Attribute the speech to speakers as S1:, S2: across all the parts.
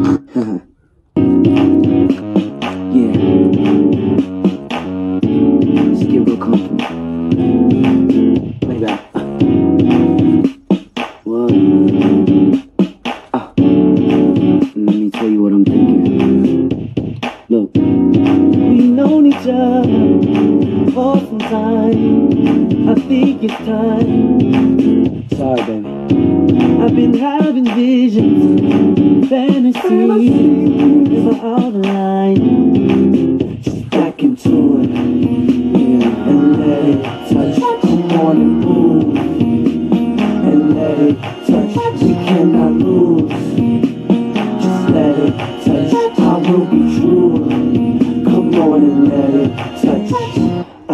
S1: Yeah. Just get real comfortable. Play back. What? Let me tell you what I'm thinking. Look. We've known each other for some time. I think it's time. Sorry, baby. I've been having visions, fantasies, never out of line. Just back into it, yeah, and let it touch. Come on and move, and let it touch. We cannot lose. Just let it touch. I will be true. Come on and let it touch. I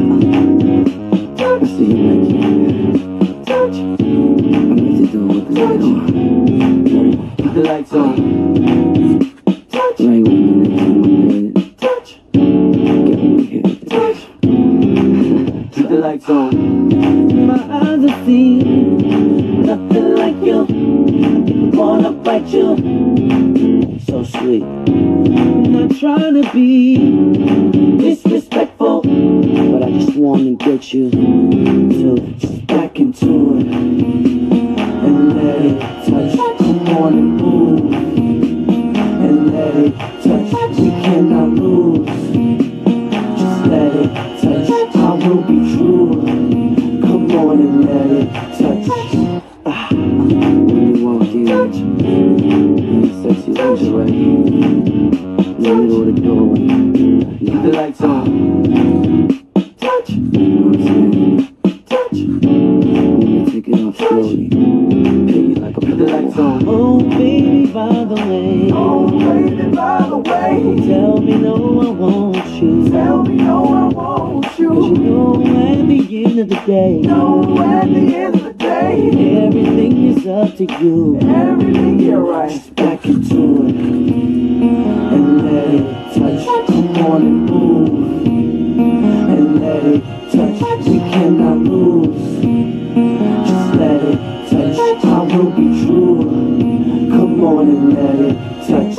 S1: see you like you. Touch. I'm ready to do it with the light on. Put the lights on. Touch. Right when you're next to my bed. Touch. Get over here. Touch. Put the lights on. My eyes have seen nothing like you. I think I wanna bite you. So sweet. I'm not trying to be disrespectful, but I just wanna get you to just back into it and let it touch. Come on and move and let it touch. We cannot lose. Just let it touch. I will be true. Come on and let it touch. When you walk in, sexy lingerie, in the middle of the doorway, keep the lights on. Touch. You know what I'm saying? Touch. Wanna take it off slowly. Pay you like a put the lights on. Oh baby, by the way. Oh baby, by the way. Tell me no, I want you. Tell me no, I want you. 'Cause you know at the end of the day. No, at the end of the day. Everything is up to you. Everything, you're right. Just back into it and let it touch. Come on and move and let it touch. We cannot lose. Just let it touch. I will be true. Come on and let it touch.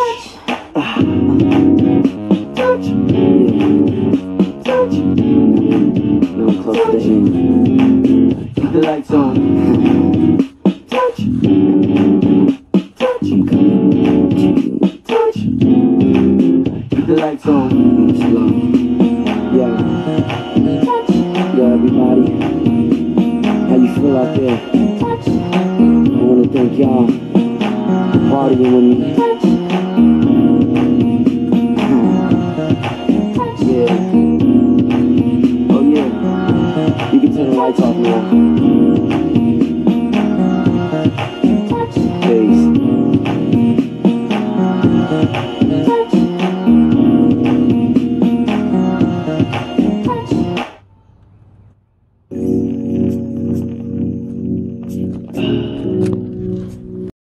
S1: Touch. Yeah. Touch. Now I'm close to the end. Keep the lights on. Touch. Touch. I'm coming to you. Touch. Keep the lights on. Slow. Yeah. Yo, everybody. How you feel out there? I wanna thank y'all for partying with me. Yeah. Oh yeah. You can turn the lights off now.